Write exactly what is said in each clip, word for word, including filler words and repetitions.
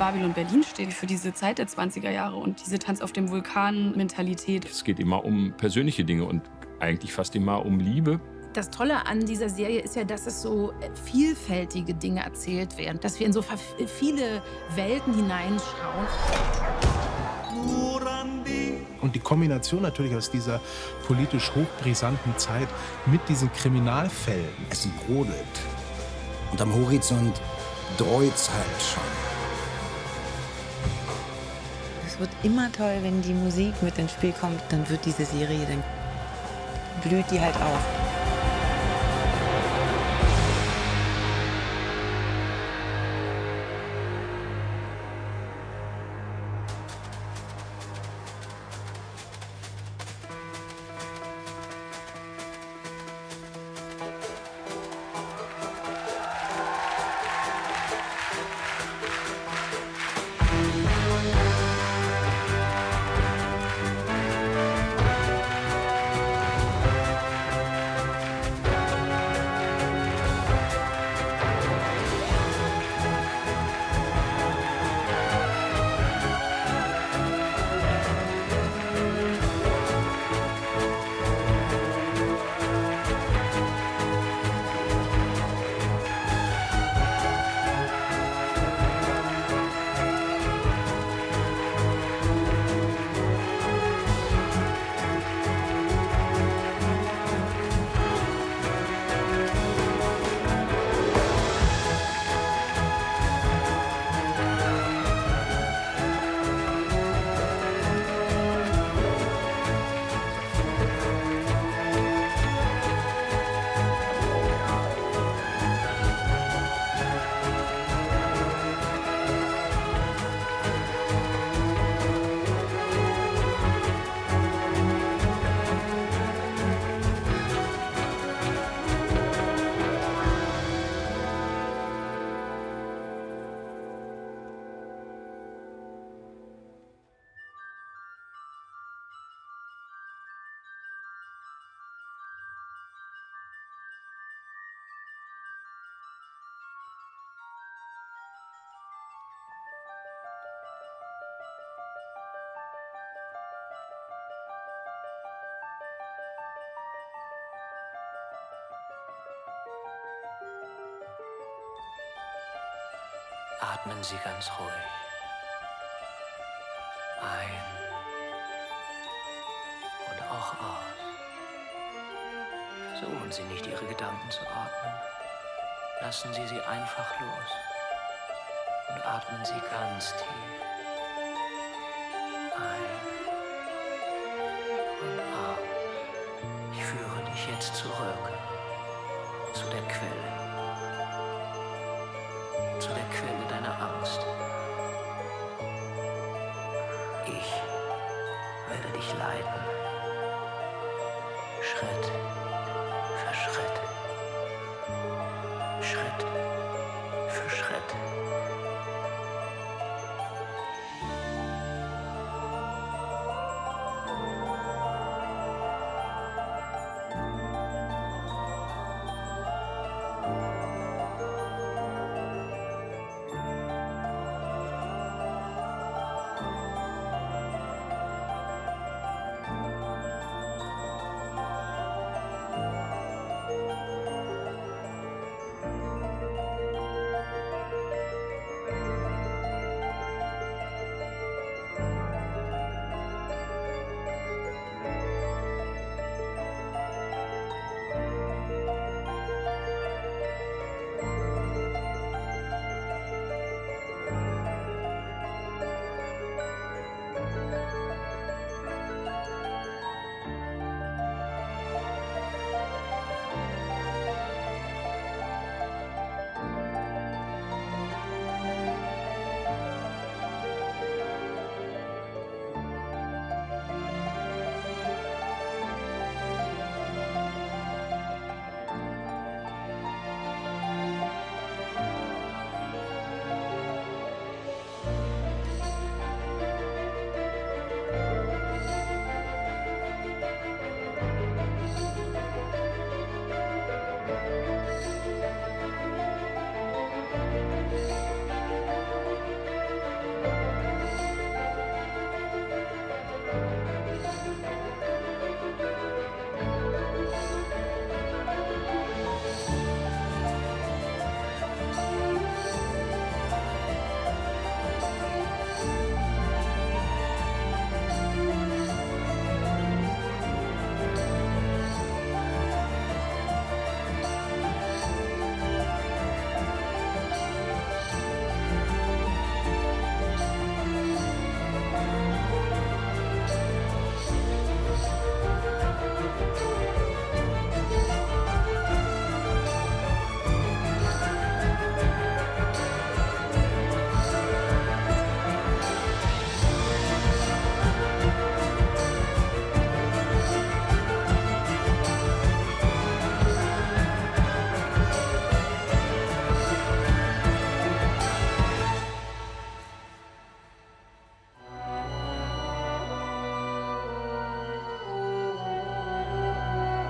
Babylon Berlin steht für diese Zeit der zwanziger Jahre und diese Tanz auf dem Vulkan-Mentalität. Es geht immer um persönliche Dinge und eigentlich fast immer um Liebe. Das Tolle an dieser Serie ist ja, dass es so vielfältige Dinge erzählt werden, dass wir in so viele Welten hineinschauen. Und die Kombination natürlich aus dieser politisch hochbrisanten Zeit mit diesen Kriminalfällen. Es brodelt. Und am Horizont dreut's halt schon. Es wird immer toll, wenn die Musik mit ins Spiel kommt. Dann wird diese Serie, dann blüht die halt auf. Atmen Sie ganz ruhig. Ein und auch aus. Versuchen Sie nicht, Ihre Gedanken zu ordnen. Lassen Sie sie einfach los und atmen Sie ganz tief. Ein und aus. Ich führe dich jetzt zurück zu der Quelle. Zu der Quelle deiner Angst. Ich werde dich leiten. Schritt für Schritt. Schritt für Schritt.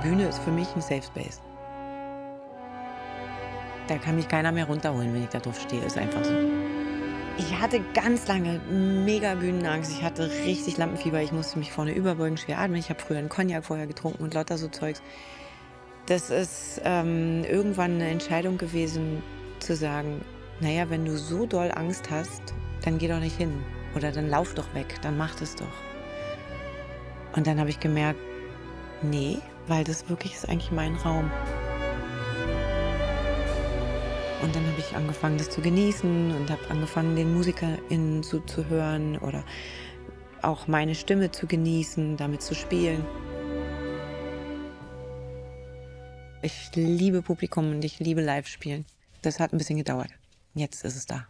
Bühne ist für mich ein Safe Space. Da kann mich keiner mehr runterholen, wenn ich da drauf stehe. Ist einfach so. Ich hatte ganz lange mega Bühnenangst. Ich hatte richtig Lampenfieber. Ich musste mich vorne überbeugen, schwer atmen. Ich habe früher einen Cognac vorher getrunken und lauter so Zeugs. Das ist ähm, irgendwann eine Entscheidung gewesen, zu sagen, naja, wenn du so doll Angst hast, dann geh doch nicht hin. Oder dann lauf doch weg, dann mach das doch. Und dann habe ich gemerkt, nee, weil das wirklich ist eigentlich mein Raum. Und dann habe ich angefangen, das zu genießen und habe angefangen, den MusikerInnen zuzuhören oder auch meine Stimme zu genießen, damit zu spielen. Ich liebe Publikum und ich liebe Live-Spielen. Das hat ein bisschen gedauert. Jetzt ist es da.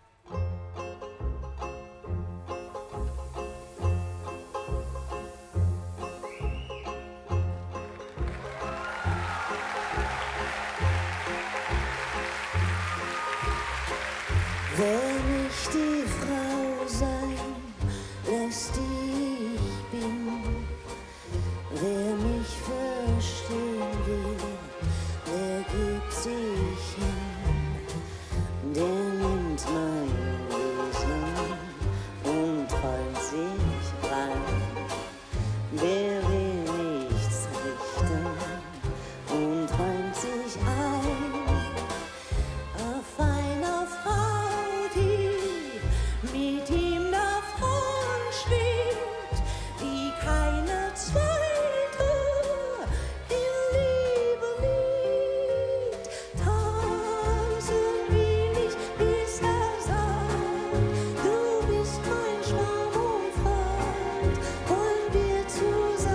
Wenn ich die Frau sein lässt, die ich bin, wer mich verstehen will, der gibt sich hin, der nimmt mein Wesen und träumt sich rein, der will nichts richten und träumt sich ein auf einer Frau, die mit ihm davon schwebt, wie keine zweite in Liebe liebt. Tanzen will ich, bis er sagt, du bist mein Schwarm und Freund, wollen wir zusammen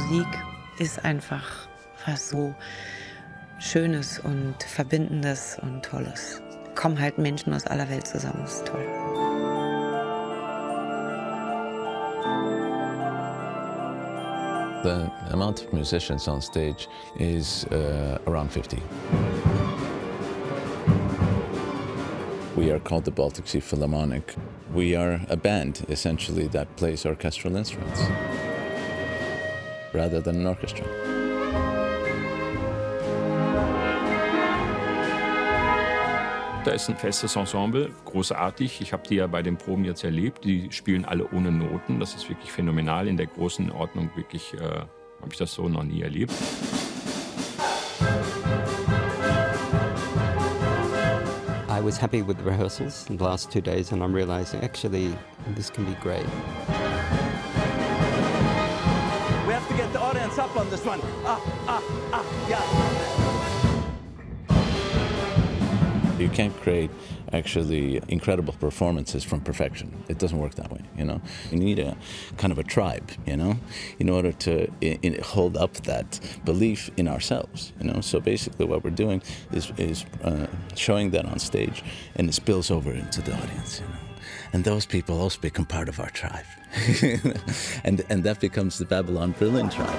Musik ist einfach was so Schönes und Verbindendes und Tolles. Kommen halt Menschen aus aller Welt zusammen, das ist toll. The amount of musicians on stage is uh, around fifty. We are called the Baltic Sea Philharmonic. We are a band, essentially, that plays orchestral instruments rather than an orchestra. Da ist ein festes Ensemble, großartig. Ich habe die ja bei den Proben jetzt erlebt. Die spielen alle ohne Noten. Das ist wirklich phänomenal. In der großen Ordnung wirklich äh, habe ich das so noch nie erlebt. I was happy with the rehearsals in the last two days, and I'm realizing actually this can be great. We have to get the audience up on this one. Ah, ah, ah, yeah. You can't create actually incredible performances from perfection. It doesn't work that way, you know. You need a kind of a tribe, you know, in order to in, in hold up that belief in ourselves, you know. So basically what we're doing is, is uh, showing that on stage, and it spills over into the audience, you know. And those people also become part of our tribe. and, and that becomes the Babylon Berlin tribe.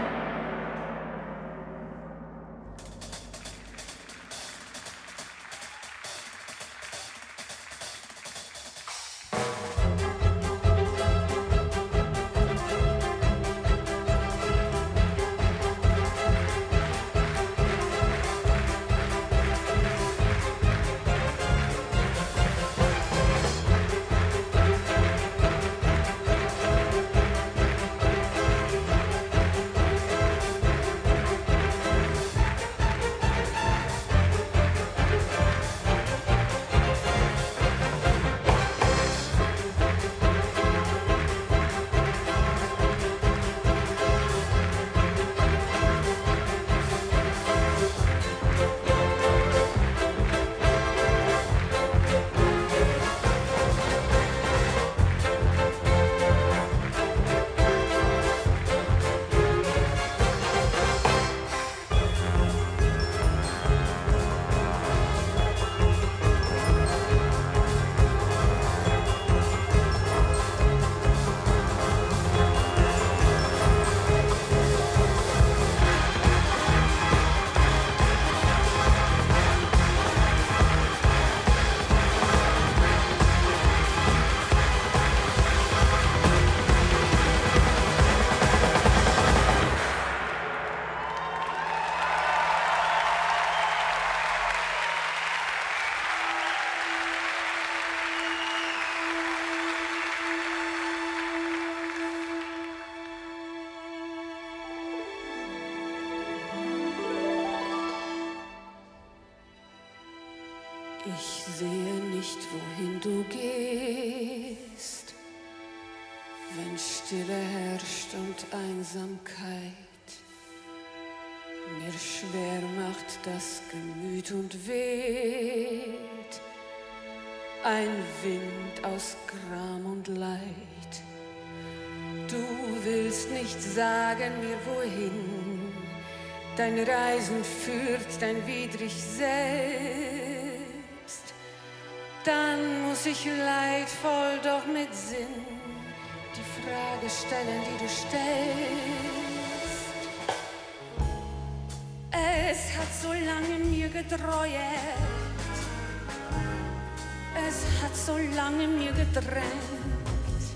Ich sehe nicht, wohin du gehst, wenn Stille herrscht und Einsamkeit mir schwer macht das Gemüt und weht ein Wind aus Gram und Leid. Du willst nicht sagen mir, wohin dein Reisen führt, dein widrig selbst. Dann muss ich leidvoll, doch mit Sinn die Frage stellen, die du stellst. Es hat so lange mir gedreuet, es hat so lange mir gedrängt.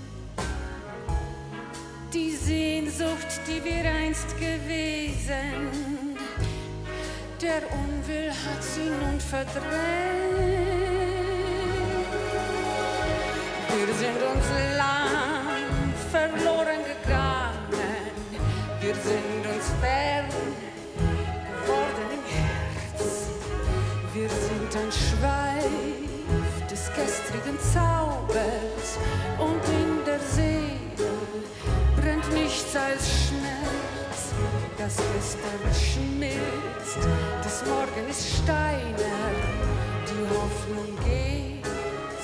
Die Sehnsucht, die wir einst gewesen, der Unwill hat sie nun verdrängt. Wir sind uns lang verloren gegangen, wir sind uns fern geworden im Herz. Wir sind ein Schweif des gestrigen Zaubers und in der Seele brennt nichts als Schmerz. Das Gestern schmilzt, das Morgen ist steiner, die Hoffnung geht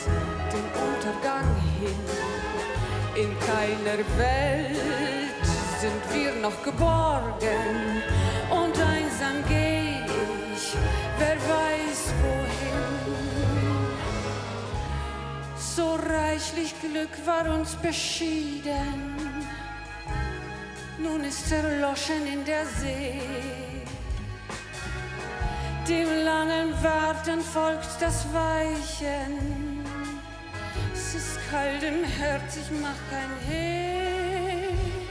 den Untergang hin. In keiner Welt sind wir noch geborgen und einsam geh ich, wer weiß wohin. So reichlich Glück war uns beschieden, nun ist erloschen in der See. Dem langen Warten folgt das Weichen, es ist kalt im Herz, ich mach kein Hehl.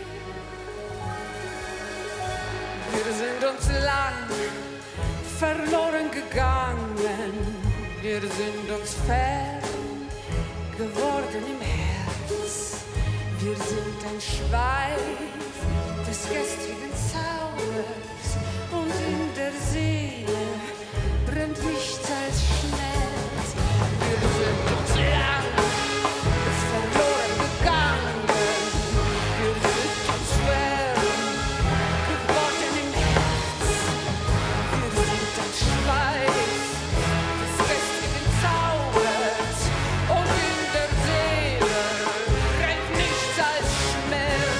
Wir sind uns lang verloren gegangen, wir sind uns fern geworden im Herz. Wir sind ein Schweif des gestrigen Zaubers und in der Seele brennt nichts als Schmerz. Wir sind uns lang verloren gegangen, wir sind uns fern geworden im Herz. Wir sind ein Schweif des gestrigen Zaubers und in der Seele brennt nichts als Schmerz.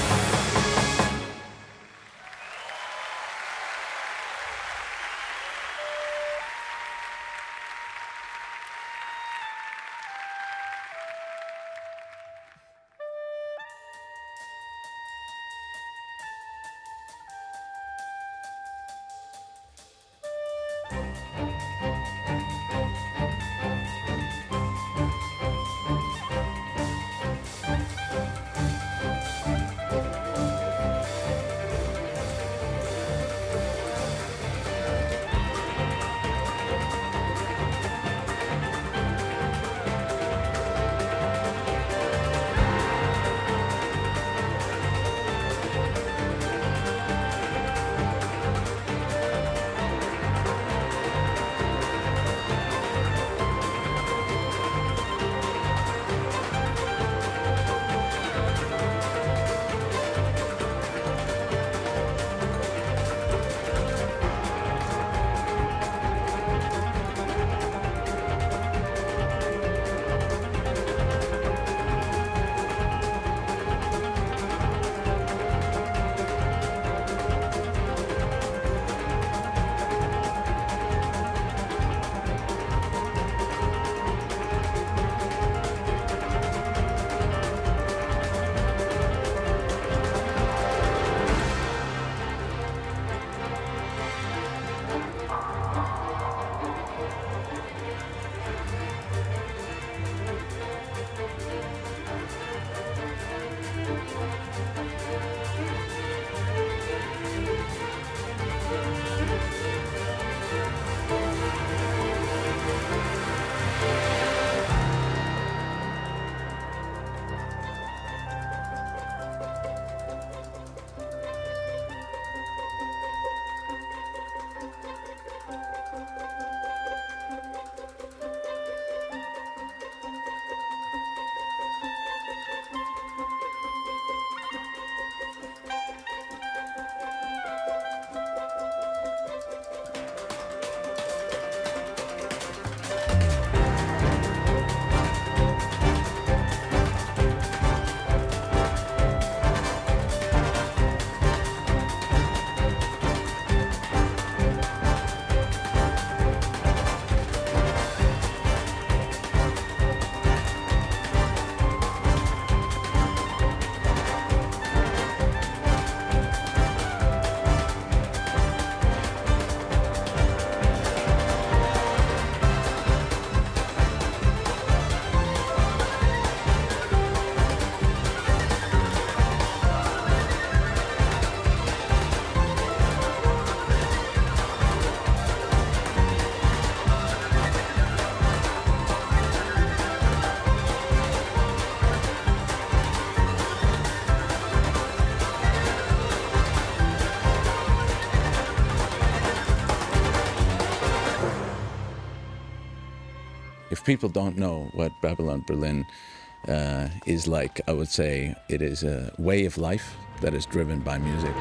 If people don't know what Babylon Berlin uh, is like, I would say it is a way of life that is driven by music.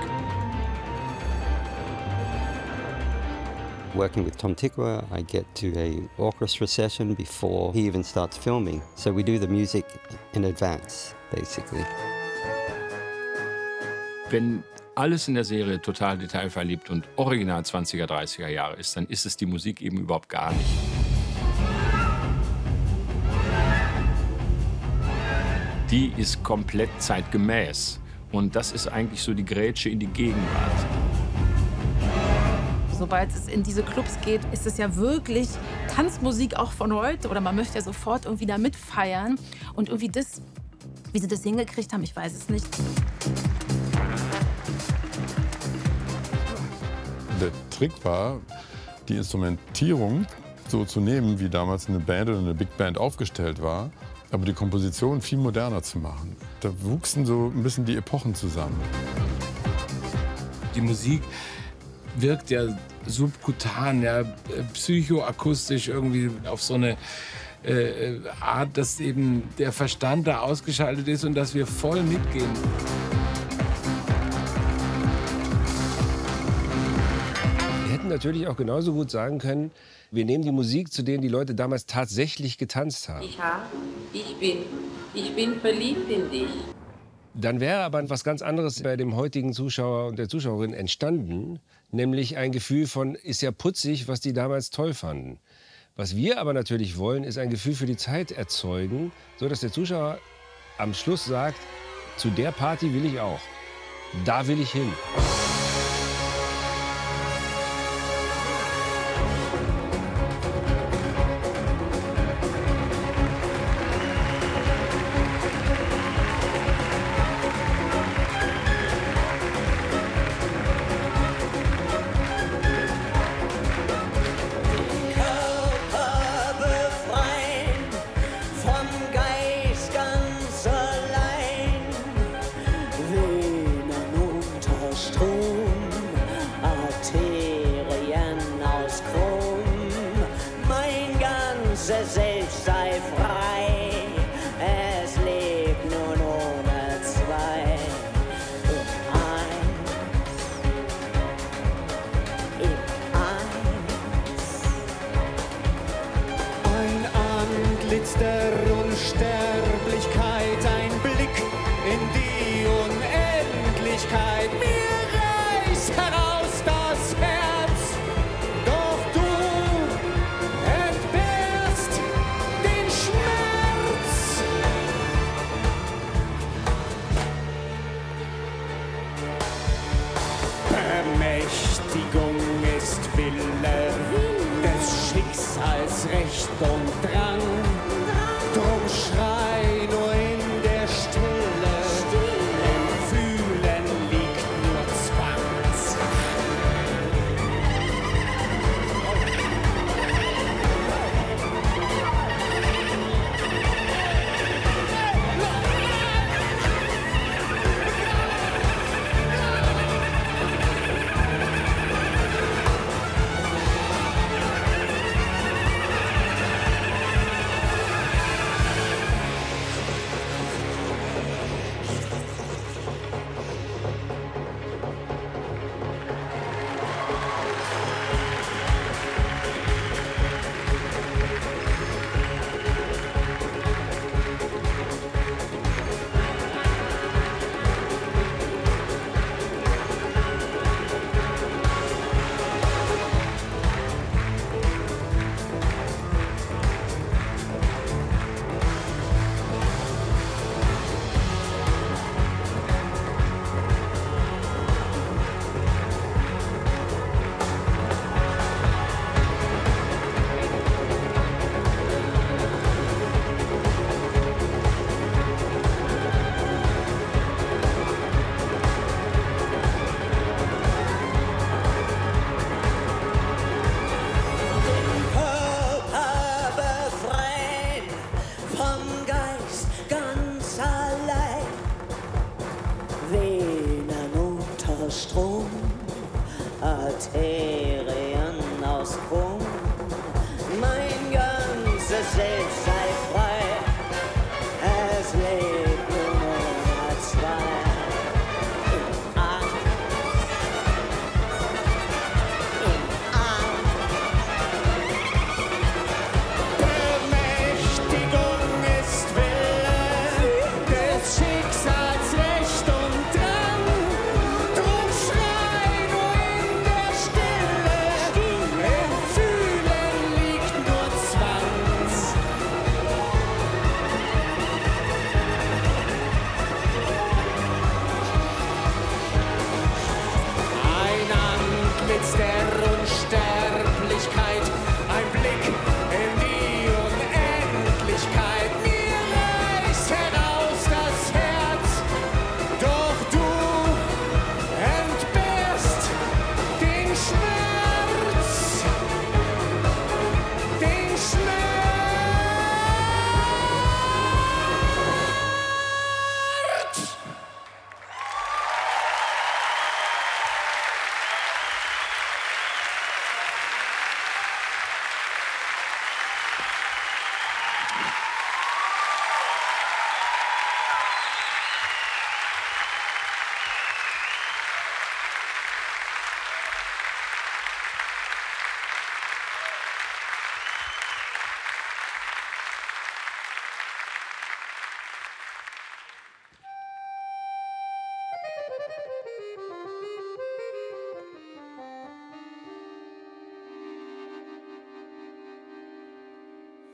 Working with Tom Tykwer, I get to a orchestra session before he even starts filming. So we do the music in advance, basically. Wenn alles in der Serie total detailverliebt und original zwanziger, dreißiger Jahre ist, dann ist es die Musik eben überhaupt gar nicht. Die ist komplett zeitgemäß. Und das ist eigentlich so die Grätsche in die Gegenwart. Sobald es in diese Clubs geht, ist es ja wirklich Tanzmusik auch von heute. Oder man möchte ja sofort irgendwie da mitfeiern. Und irgendwie das, wie sie das hingekriegt haben, ich weiß es nicht. Der Trick war, die Instrumentierung so zu nehmen, wie damals eine Band oder eine Big Band aufgestellt war, aber die Komposition viel moderner zu machen. Da wuchsen so ein bisschen die Epochen zusammen. Die Musik wirkt ja subkutan, ja, psychoakustisch irgendwie auf so eine äh, Art, dass eben der Verstand da ausgeschaltet ist und dass wir voll mitgehen. Wir hätten natürlich auch genauso gut sagen können, wir nehmen die Musik, zu denen die Leute damals tatsächlich getanzt haben. Ich hab, ich bin, ich bin verliebt in dich. Dann wäre aber was ganz anderes bei dem heutigen Zuschauer und der Zuschauerin entstanden, nämlich ein Gefühl von, ist ja putzig, was die damals toll fanden. Was wir aber natürlich wollen, ist ein Gefühl für die Zeit erzeugen, sodass der Zuschauer am Schluss sagt, zu der Party will ich auch, da will ich hin. Selbst sei frei, es lebt nun ohne zwei. In eins, ein Antlitz der Unsterblichkeit, ein Blick in die Unendlichkeit. Mir reißt heraus das Herz, doch du Ermächtigung ist Wille des Schicksals, Recht und Drang. Drum schrei nur in der Stille, im Fühlen liegt nur Zwang. Strom, Arterien aus Chrom. Mein ganzes Selbst sei frei, es lebt nur Nummer zwei. In eins, in eins. Bemächtigung ist Wille des Schicksals, Recht und Drang.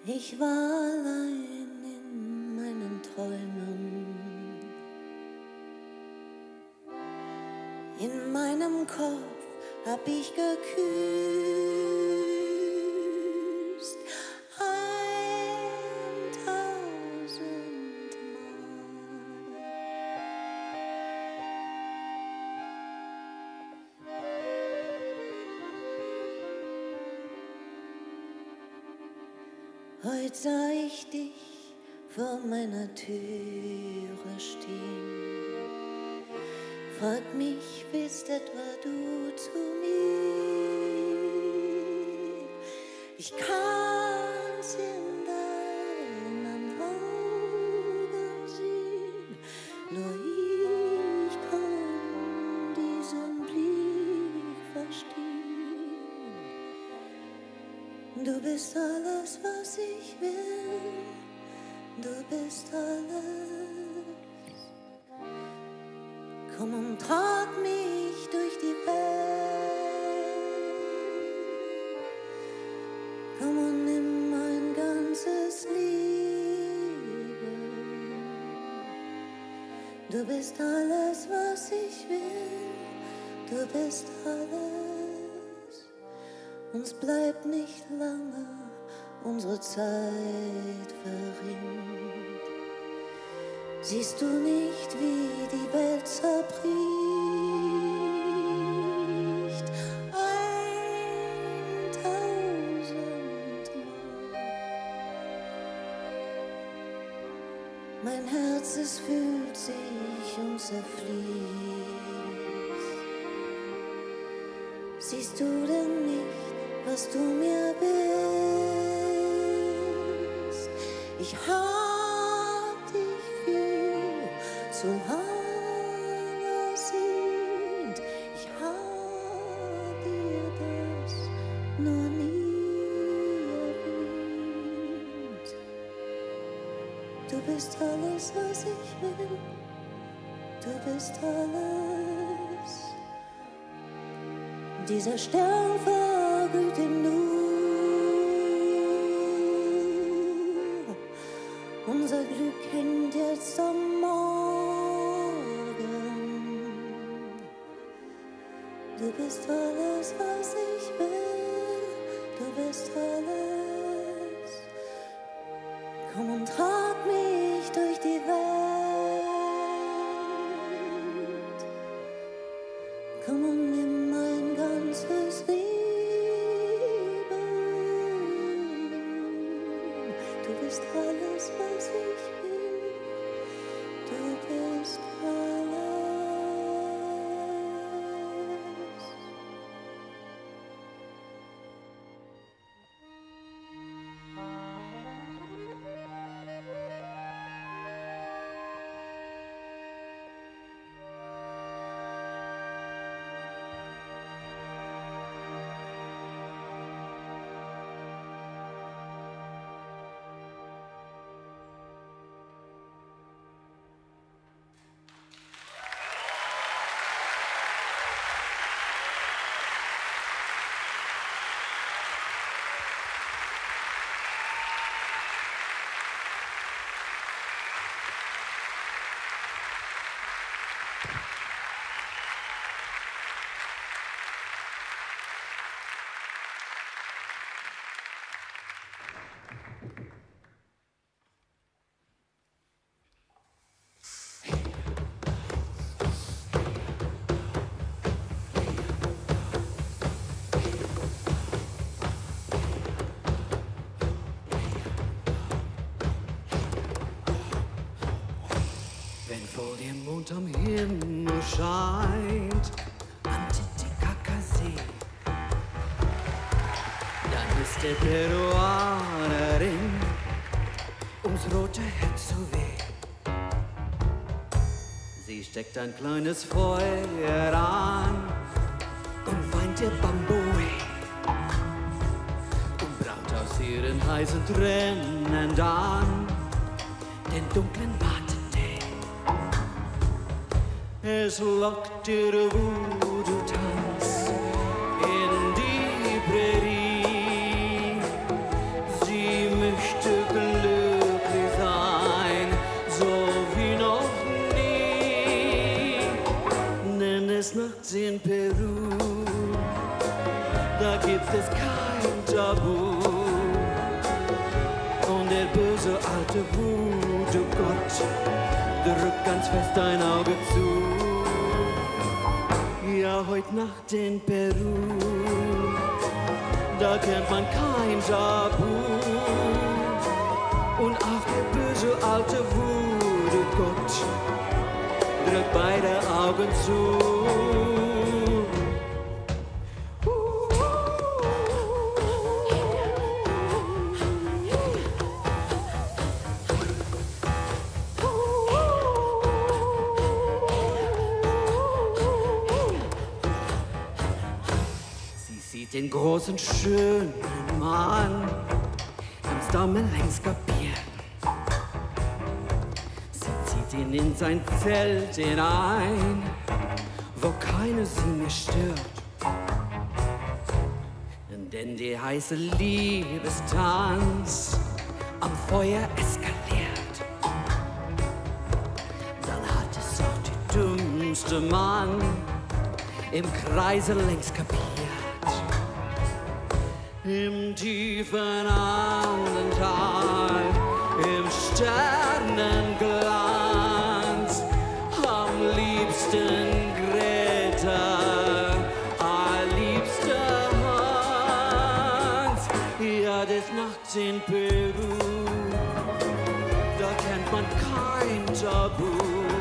Ich war allein in meinen Träumen. In meinem Kopf hab ich geküsst. Heute sah ich dich vor meiner Türe stehen. Frag mich, bist etwa du zu mir? Ich kann's in deinen Augen sehen, nur ich kann diesen Blick verstehen. Du bist alles, was ich will, du bist alles. Komm und trag mich durch die Welt. Komm und nimm mein ganzes Leben. Du bist alles, was ich will, du bist alles. Uns bleibt nicht lange, unsere Zeit verrinnt. Siehst du nicht, wie die Welt zerbricht? Eintausendmal. Mein Herz, es fühlt sich und zerfließt. Siehst du denn nicht, was du mir bist? Ich hab dich viel zu lange sehnt. Ich hab dir das nur nie erwähnt. Du bist alles, was ich will. Du bist alles. Dieser Stern verglüht im Nu. Unser Glück hängt jetzt am Morgen. Du bist alles, was ich will. Du bist alles. Komm und trag mich durch die Welt. Komm und nimm mein ganzes Leben. Du bist alles, was ich will. Du bist alles. Wenn vor dem Mond am Himmel scheint, am Titicacasee, dann ist der Peruanerin ums rote Herz so weh. Sie steckt ein kleines Feuer an und weint ihr Bamboe und braut aus ihren heißen Tränen dann den dunklen Bart. Es lockt ihr Voodoo-Tanz in die Prärie. Sie möchte der böse alte Voodoo-Gott drückt ganz fest dein Auge zu. Ja, heute Nacht in Peru, da kennt man kein Tabu. Und auch der böse alte Voodoo-Gott drückt beide Augen zu. Den großen, schönen Mann ganz Daumen längs kapiert. Sie zieht ihn in sein Zelt hinein, wo keine sie mehr stört. Denn die heiße Liebestanz am Feuer eskaliert. Dann hat es auch die dümmste Mann im Kreise längs kapiert. Im tiefen Andental, im Sternenglanz, am liebsten Greta, allerliebster Hans. Ja, des Nachts in Peru, da kennt man kein Tabu.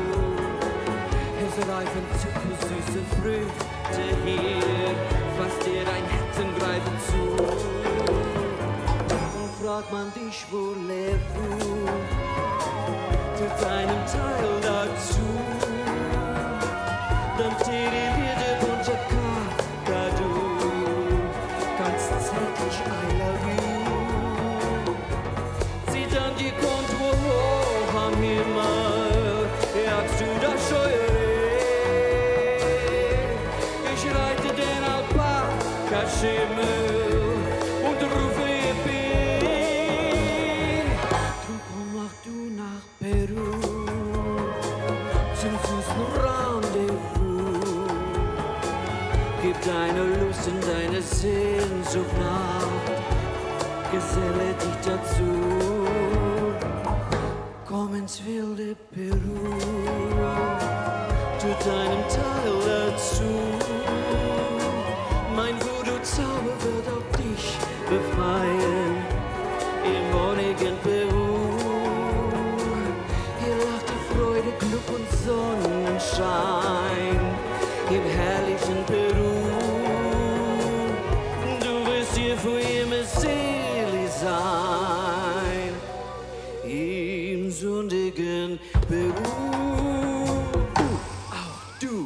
Es reifen zuckersüße Früchte hier, fast dir dein Herzen greifen zu. Und fragt man dich, wo voulez-vous, tut seinem Teil dazu. Dann steht dir wieder bunte Kakadu, ganz zärtlich I love you. Sieht dann die Kontur hoch am Himmel, jagst du das Scheue. Schimmel und rufe Yippie. Drum komm auch du nach Peru zum süßen Rendezvous. Gib deine Lust und deine Sehnsucht nach, geselle dich dazu. Komm ins wilde Peru, tu deinen Teil dazu. Mein Voodoo-Zauber wird auch dich befreien im wohnigen Peru. Hier lacht die Freude, Glück und Sonnenschein im herrlichen Peru. Du wirst hier für immer selig sein im sündigen Peru. Auch du.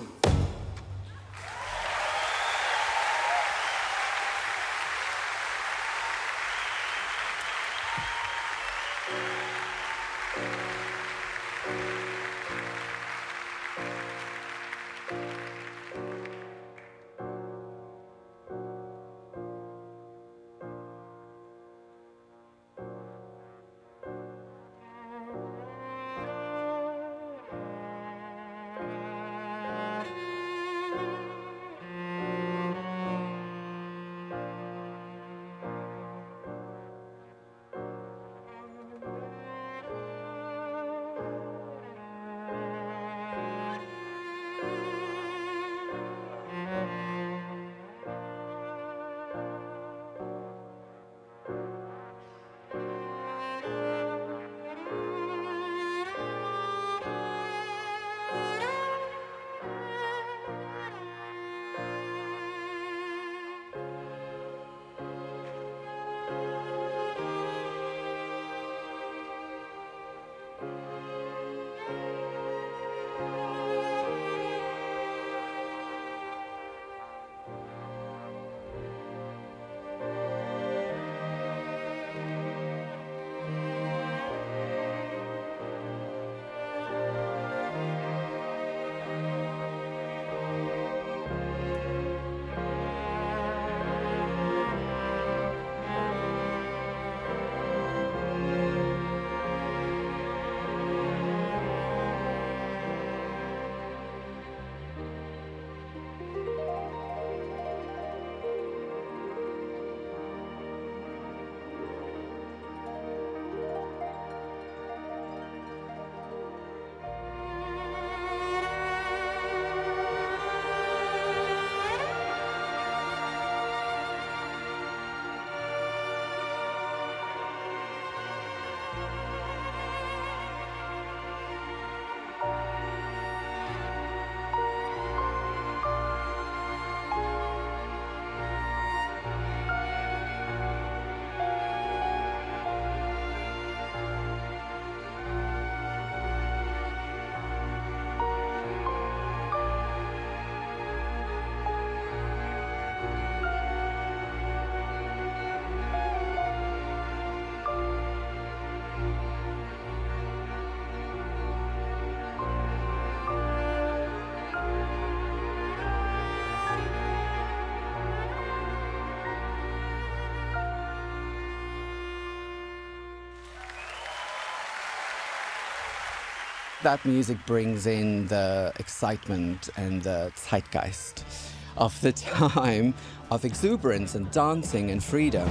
That music brings in the excitement and the zeitgeist of the time of exuberance and dancing and freedom.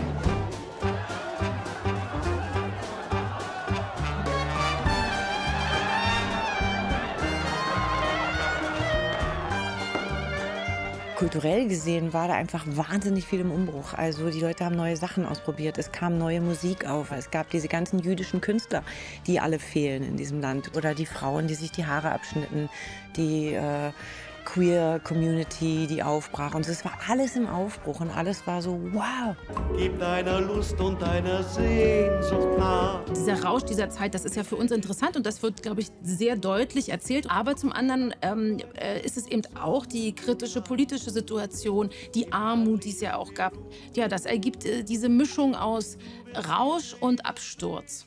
Kulturell gesehen war da einfach wahnsinnig viel im Umbruch. Also die Leute haben neue Sachen ausprobiert, es kam neue Musik auf, es gab diese ganzen jüdischen Künstler, die alle fehlen in diesem Land. Oder die Frauen, die sich die Haare abschnitten, die äh, Queer-Community, die aufbrach. Und es war alles im Aufbruch und alles war so, wow. Gib deiner Lust und deiner Sehnsucht nach. Dieser Rausch dieser Zeit, das ist ja für uns interessant und das wird, glaube ich, sehr deutlich erzählt. Aber zum anderen ähm, äh, ist es eben auch die kritische politische Situation, die Armut, die es ja auch gab. Ja, das ergibt äh, diese Mischung aus Rausch und Absturz.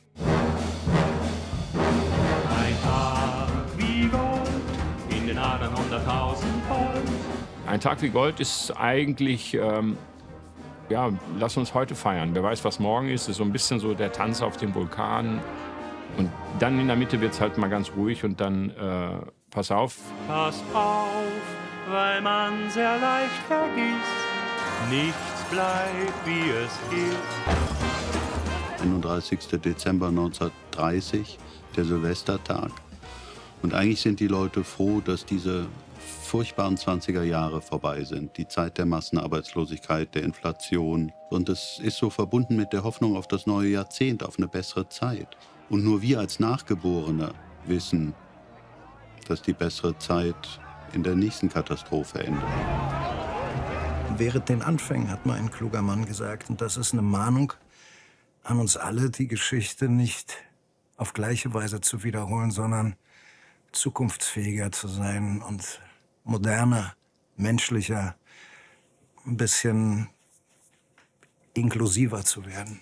Ein Tag wie Gold in den Adern hunderttausend Volt. Ein Tag wie Gold ist eigentlich, ähm, ja, lass uns heute feiern. Wer weiß, was morgen ist. Ist so ein bisschen so der Tanz auf dem Vulkan. Und dann in der Mitte wird es halt mal ganz ruhig und dann, äh, pass auf. Pass auf, weil man sehr leicht vergisst. Nichts bleibt, wie es ist. einunddreißigster Dezember neunzehnhundertdreißig, der Silvestertag. Und eigentlich sind die Leute froh, dass diese furchtbaren zwanziger Jahre vorbei sind. Die Zeit der Massenarbeitslosigkeit, der Inflation. Und es ist so verbunden mit der Hoffnung auf das neue Jahrzehnt, auf eine bessere Zeit. Und nur wir als Nachgeborene wissen, dass die bessere Zeit in der nächsten Katastrophe endet. Während den Anfängen, hat mal ein kluger Mann gesagt, und das ist eine Mahnung an uns alle, die Geschichte nicht auf gleiche Weise zu wiederholen, sondern zukunftsfähiger zu sein und moderner, menschlicher, ein bisschen inklusiver zu werden.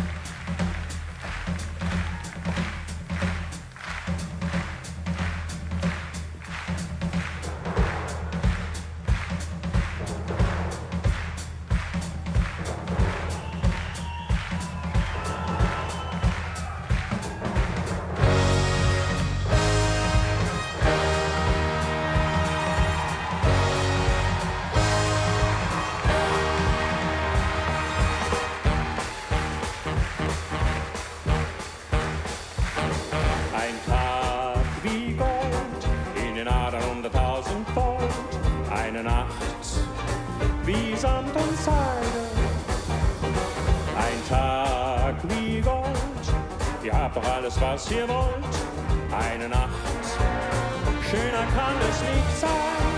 Was ihr wollt, eine Nacht, schöner kann es nicht sein.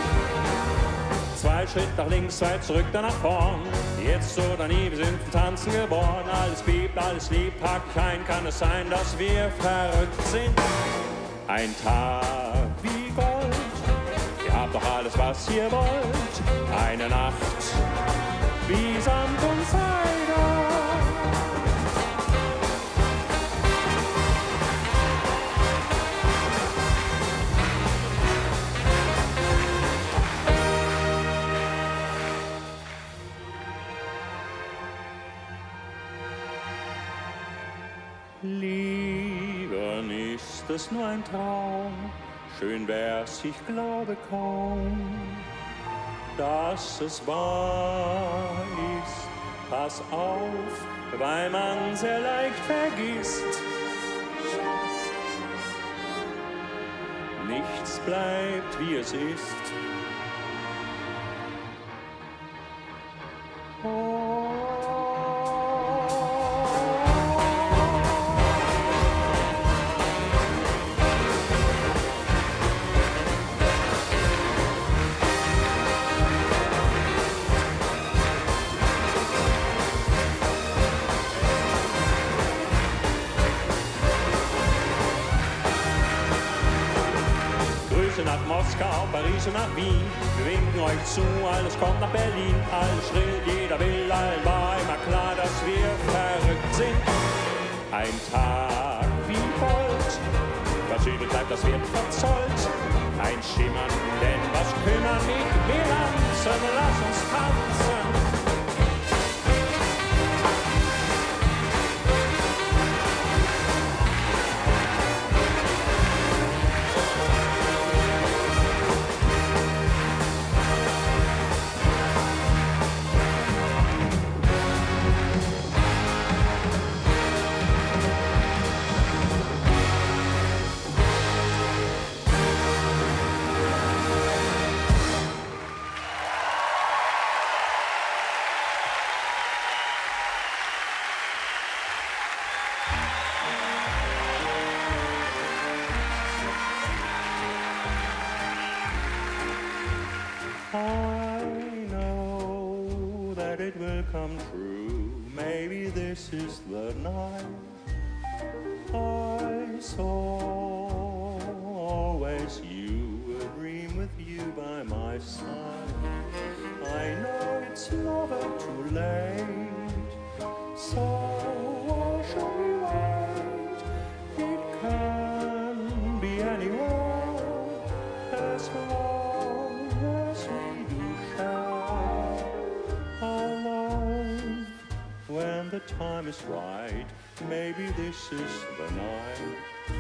Zwei Schritt nach links, zwei zurück, dann nach vorn. Jetzt oder nie, wir sind zum Tanzen geboren. Alles bebt, alles liebt, packt kein, kann es sein, dass wir verrückt sind. Ein Tag wie Gold, ihr habt doch alles, was ihr wollt. Eine Nacht, wie Samt und Seide. Lieben ist es nur ein Traum, schön wär's, ich glaube kaum, dass es wahr ist. Pass auf, weil man sehr leicht vergisst. Nichts bleibt, wie es ist. Oh. Nach Moskau, Paris und nach Wien. Wir winken euch zu, alles kommt nach Berlin. Alles schrill, jeder will, allen war immer klar, dass wir verrückt sind. Ein Tag wie Gold, was übrig bleibt, das wird verzollt. Ein Schimmern, denn was kümmern mich Bilanzen, lass uns tanzen. come true. Maybe this is the night I saw always you, a dream with you by my side. I know it's never too late, so why should we wait? It can be anywhere, as long as we do share our love. When the time is right, maybe this is the night.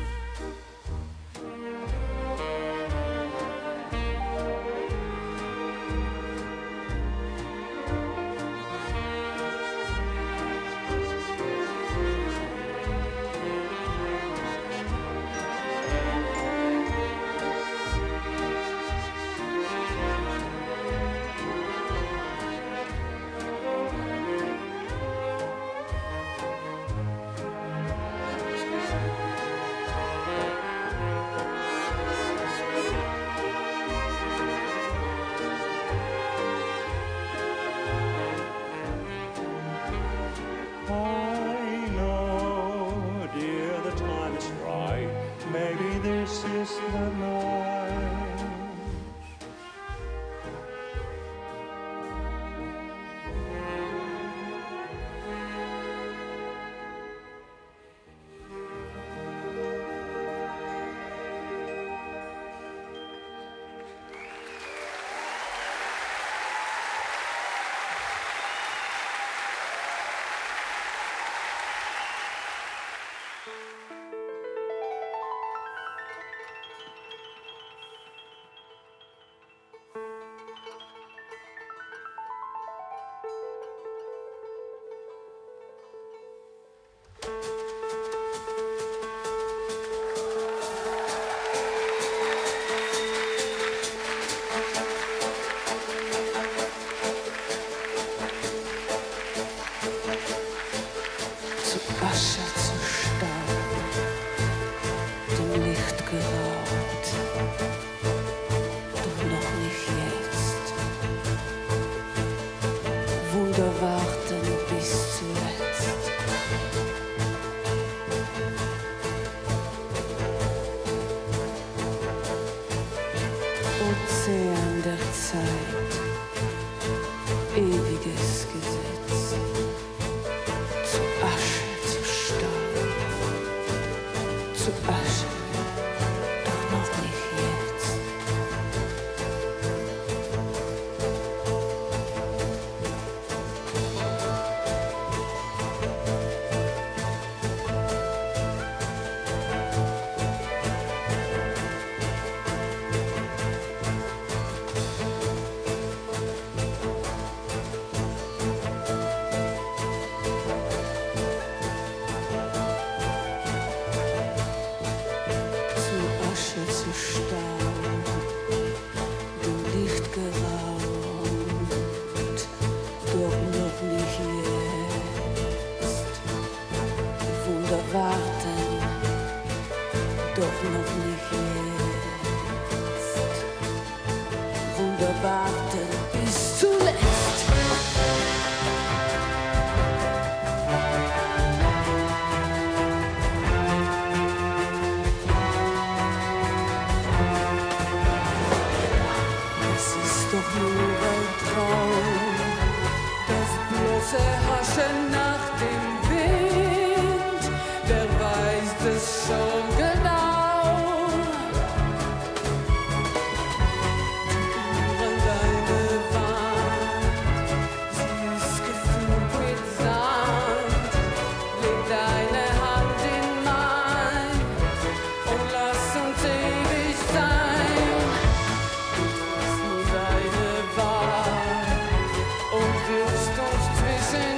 Ozean der Zeit, ewiges Gesetz, zu Asche, zu Staub, zu Asche, doch noch nicht jetzt.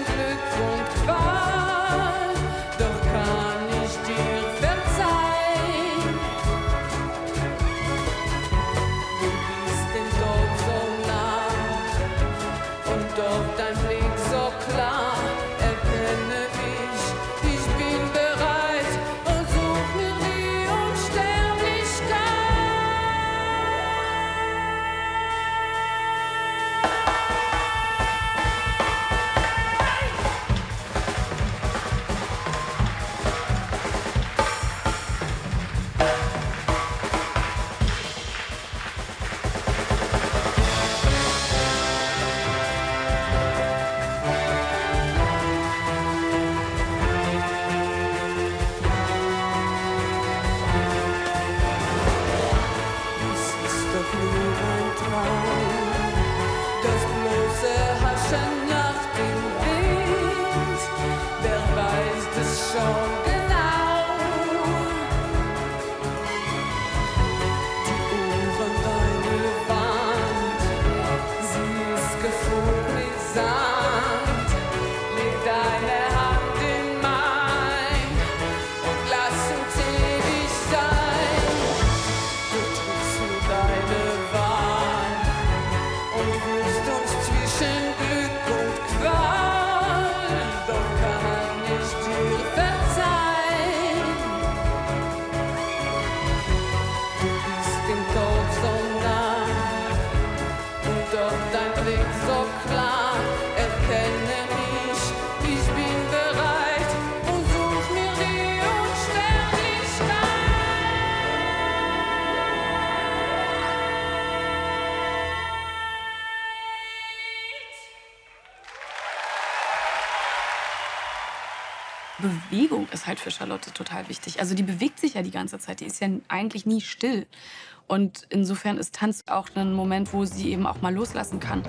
Doch kann ich dir verzeihen. Bewegung ist halt für Charlotte total wichtig. Also die bewegt sich ja die ganze Zeit, die ist ja eigentlich nie still. Und insofern ist Tanz auch ein Moment, wo sie eben auch mal loslassen kann.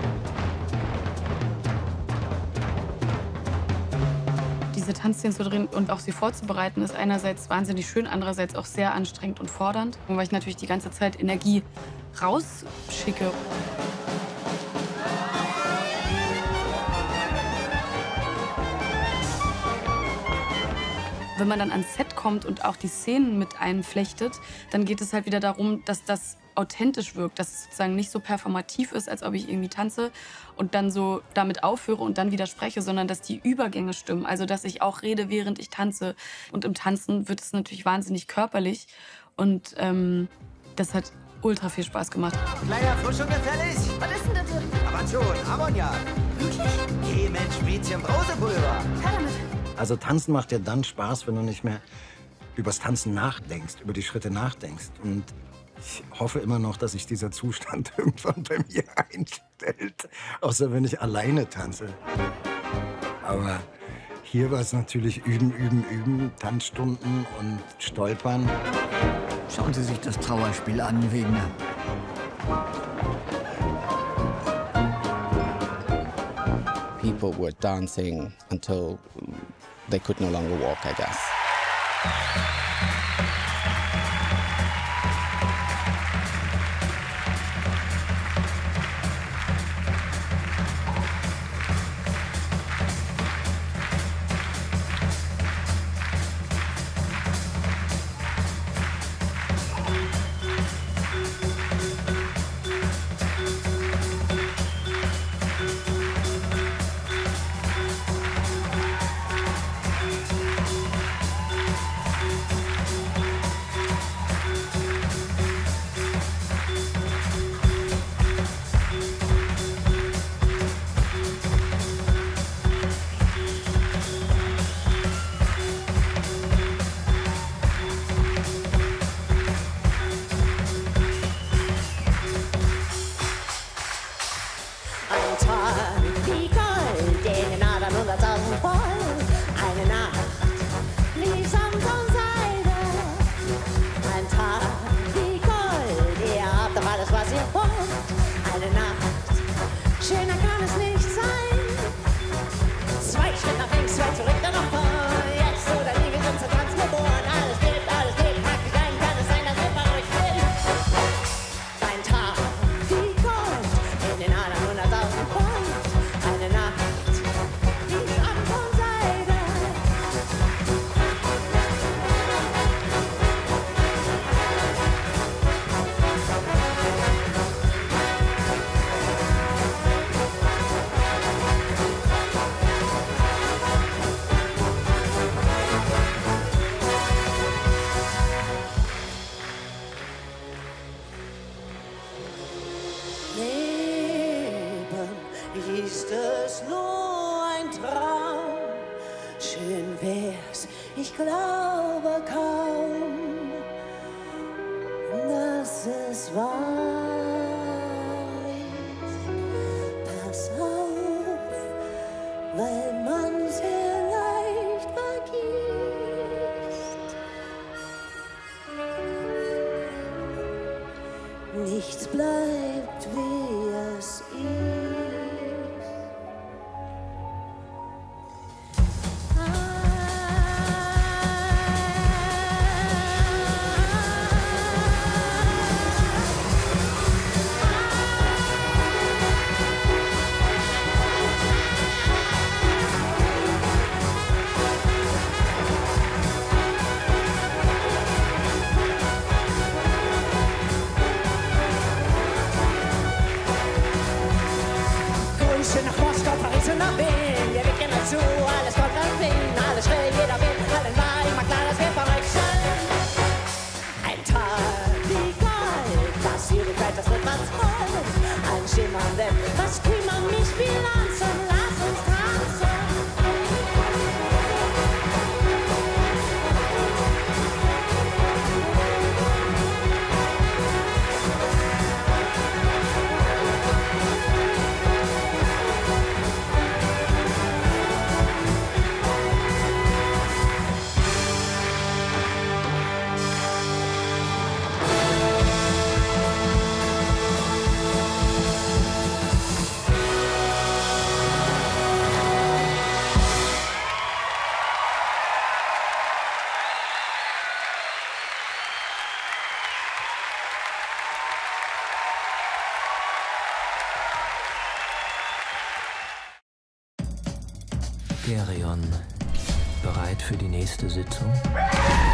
Diese Tanzszenen zu drehen und auch sie vorzubereiten, ist einerseits wahnsinnig schön, andererseits auch sehr anstrengend und fordernd. Weil ich natürlich die ganze Zeit Energie rausschicke. Wenn man dann ans Set kommt und auch die Szenen mit einflechtet, dann geht es halt wieder darum, dass das authentisch wirkt, dass es sozusagen nicht so performativ ist, als ob ich irgendwie tanze und dann so damit aufhöre und dann wieder spreche, sondern dass die Übergänge stimmen. Also dass ich auch rede, während ich tanze. Und im Tanzen wird es natürlich wahnsinnig körperlich und ähm, das hat ultra viel Spaß gemacht. Kleiner Frisch und gefällig? Was ist denn das? Aber schon, Ammoniak. Wirklich? Geh, Mensch, Mädchen, Brausepulver. Her damit. Also tanzen macht dir dann Spaß, wenn du nicht mehr übers Tanzen nachdenkst, über die Schritte nachdenkst. Und ich hoffe immer noch, dass sich dieser Zustand irgendwann bei mir einstellt. Außer wenn ich alleine tanze. Aber hier war es natürlich üben, üben, üben, Tanzstunden und Stolpern. Schauen Sie sich das Trauerspiel an, Wegner. People were dancing until they could no longer walk, I guess. ist es nur ein Traum. Schön wär's, ich glaube kaum, dass es wahr ist. Pass auf, weil man sehr leicht vergisst. Nichts bleibt, wie es ist. Hyperion. Bereit für die nächste Sitzung?